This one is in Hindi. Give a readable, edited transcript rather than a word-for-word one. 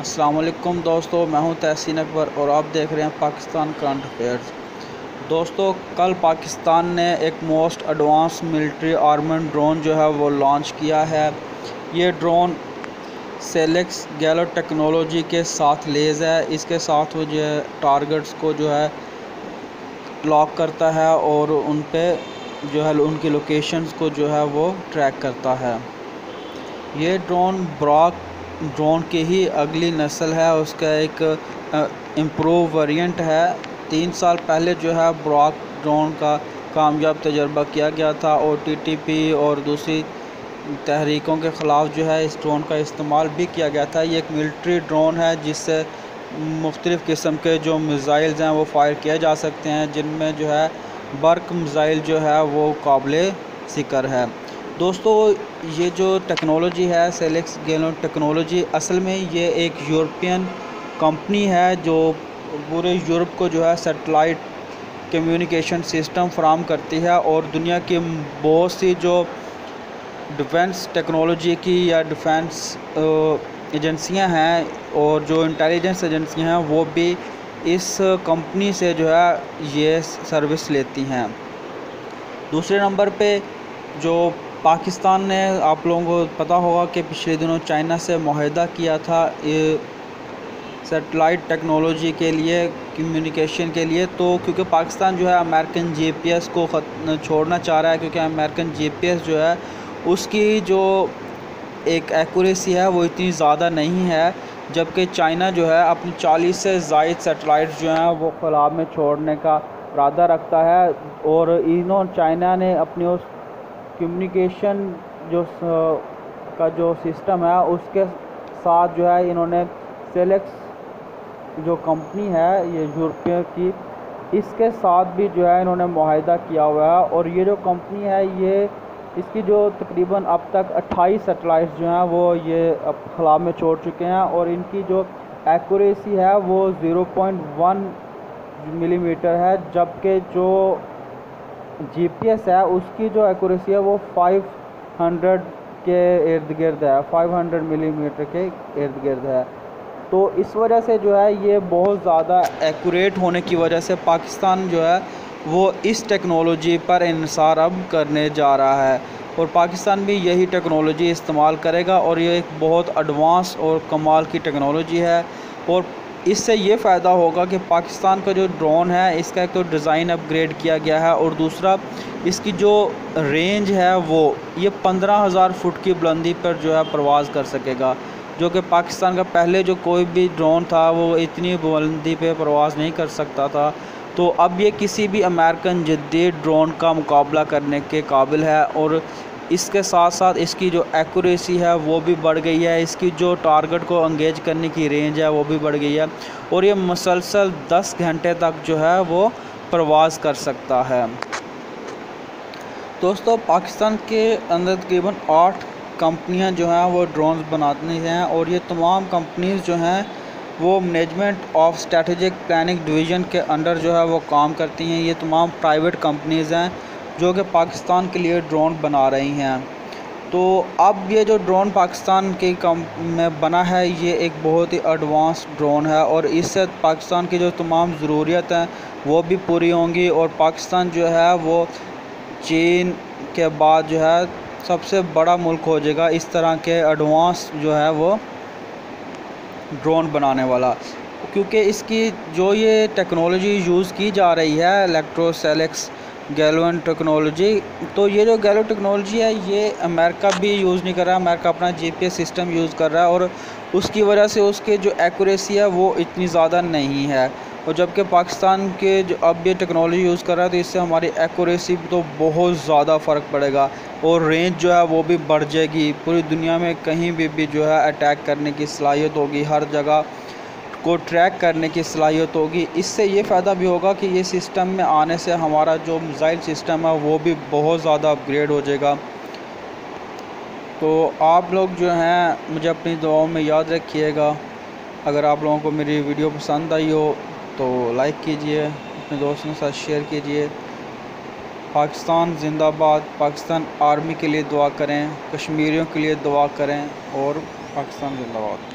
अस्सलाम वालेकुम दोस्तों, मैं हूं तहसीन अकबर और आप देख रहे हैं पाकिस्तान करंट अफेयर्स। दोस्तों, कल पाकिस्तान ने एक most advance military armoured drone जो है वो लॉन्च किया है। ये ड्रोन सेलेक्स गैलो टेक्नोलॉजी के साथ लेस है। इसके साथ वो जो टारगेट्स को जो है लॉक करता है और उन पे जो है उनकी लोकेशंस को जो है वो ट्रैक करता है। ये ड्रोन बुर्राक ड्रोन की ही अगली नस्ल है, उसका एक इम्प्रूव वेरिएंट है। 3 साल पहले जो है बुर्राक ड्रोन का कामयाब तजर्बा किया गया था और TTP और दूसरी तहरीकों के ख़िलाफ़ जो है इस ड्रोन का इस्तेमाल भी किया गया था। ये एक मिलिट्री ड्रोन है जिससे मुख्तलिफ़ किस्म के जो मिज़ाइल्स हैं वो फायर किए जा सकते हैं, जिनमें जो है बर्क मिज़ाइल जो है वो काबिल ज़िक्र है। दोस्तों, ये जो टेक्नोलॉजी है सेलेक्स गैलो टेक्नोलॉजी, असल में ये एक यूरोपियन कंपनी है जो पूरे यूरोप को जो है सैटेलाइट कम्युनिकेशन सिस्टम फराहम करती है और दुनिया की बहुत सी जो डिफेंस टेक्नोलॉजी की या डिफेंस एजेंसियां हैं और जो इंटेलिजेंस एजेंसियां हैं वो भी इस कंपनी से जो है ये सर्विस लेती हैं। दूसरे नंबर पे जो पाकिस्तान ने, आप लोगों को पता होगा कि पिछले दिनों चाइना से मुआहदा किया था सैटेलाइट टेक्नोलॉजी के लिए, कम्युनिकेशन के लिए। तो क्योंकि पाकिस्तान जो है अमेरिकन GPS को छोड़ना चाह रहा है, क्योंकि अमेरिकन GPS जो है उसकी जो एक एक्यूरेसी है वो इतनी ज़्यादा नहीं है, जबकि चाइना जो है अपनी 40 से ज़ायद सैटेलाइट्स जो हैं वो खला में छोड़ने का इरादा रखता है। और चाइना ने अपनी उस कम्युनिकेशन का जो सिस्टम है उसके साथ जो है इन्होंने सेलेक्स जो कंपनी है ये यूरोपियन की, इसके साथ भी जो है इन्होंने मुआहदा किया हुआ है। और ये जो कंपनी है ये इसकी जो तकरीबन अब तक 28 सैटेलाइट्स जो हैं वो ये अब खला में छोड़ चुके हैं और इनकी जो एक्यूरेसी है वो 0.1 मिलीमीटर है, जबकि जो GPS है उसकी जो एक्यूरेसी है वो 500 के इर्द गिर्द है, 500 मिलीमीटर के इर्द गिर्द है। तो इस वजह से जो है ये बहुत ज़्यादा एक्यूरेट होने की वजह से पाकिस्तान जो है वो इस टेक्नोलॉजी पर इंसार अब करने जा रहा है और पाकिस्तान भी यही टेक्नोलॉजी इस्तेमाल करेगा। और ये एक बहुत एडवांस और कमाल की टेक्नोलॉजी है और इससे ये फ़ायदा होगा कि पाकिस्तान का जो ड्रोन है इसका एक तो डिज़ाइन अपग्रेड किया गया है और दूसरा इसकी जो रेंज है वो ये 15,000 फुट की बुलंदी पर जो है परवाज़ कर सकेगा, जो कि पाकिस्तान का पहले जो कोई भी ड्रोन था वो इतनी बुलंदी पे परवाज़ नहीं कर सकता था। तो अब ये किसी भी अमेरिकन जदीद ड्रोन का मुकाबला करने के काबिल है और इसके साथ साथ इसकी जो एक्यूरेसी है वो भी बढ़ गई है, इसकी जो टारगेट को एंगेज करने की रेंज है वो भी बढ़ गई है और ये मुसलसल 10 घंटे तक जो है वो परवाज़ कर सकता है। दोस्तों, पाकिस्तान के अंदर तकरीबन 8 कंपनियां जो हैं वो ड्रोन्स बनाती हैं और ये तमाम कंपनीज़ जो हैं वो management of strategic planning division के अंडर जो है वो काम करती हैं। ये तमाम प्राइवेट कंपनीज़ हैं जो कि पाकिस्तान के लिए ड्रोन बना रही हैं। तो अब ये जो ड्रोन पाकिस्तान के में बना है ये एक बहुत ही एडवांस ड्रोन है और इससे पाकिस्तान की जो तमाम ज़रूरियत हैं वो भी पूरी होंगी और पाकिस्तान जो है वो चीन के बाद जो है सबसे बड़ा मुल्क हो जाएगा इस तरह के एडवांस जो है वो ड्रोन बनाने वाला, क्योंकि इसकी जो ये टेक्नोलॉजी यूज़ की जा रही है इलेक्ट्रो-सेलेक्स गैलो टेक्नोलॉजी, तो ये जो गैलो टेक्नोलॉजी है ये अमेरिका भी यूज़ नहीं कर रहा है। अमेरिका अपना GPS सिस्टम यूज़ कर रहा है और उसकी वजह से उसके जो एक्यूरेसी है वो इतनी ज़्यादा नहीं है, और जबकि पाकिस्तान के जो अब ये टेक्नोलॉजी यूज़ कर रहा है तो इससे हमारी एक्यूरेसी तो बहुत ज़्यादा फ़र्क पड़ेगा और रेंज जो है वो भी बढ़ जाएगी। पूरी दुनिया में कहीं भी जो है अटैक करने की सलाहियत होगी, हर जगह को ट्रैक करने की सलाहियत होगी। इससे ये फ़ायदा भी होगा कि ये सिस्टम में आने से हमारा जो मिसाइल सिस्टम है वो भी बहुत ज़्यादा अपग्रेड हो जाएगा। तो आप लोग जो हैं मुझे अपनी दुआओं में याद रखिएगा। अगर आप लोगों को मेरी वीडियो पसंद आई हो तो लाइक कीजिए, अपने दोस्तों के साथ शेयर कीजिए। पाकिस्तान जिंदाबाद। पाकिस्तान आर्मी के लिए दुआ करें, कश्मीरियों के लिए दुआ करें और पाकिस्तान जिंदाबाद।